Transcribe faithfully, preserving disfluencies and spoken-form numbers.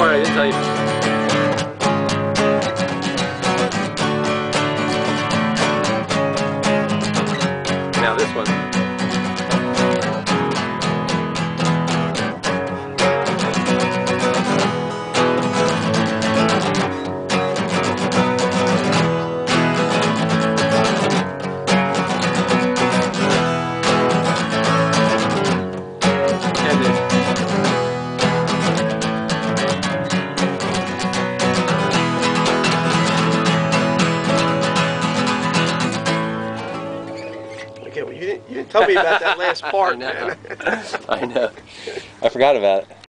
part I didn't tell you. Now this one. Okay, well, you didn't, you didn't tell me about that last part, I know. man. I know. I forgot about it.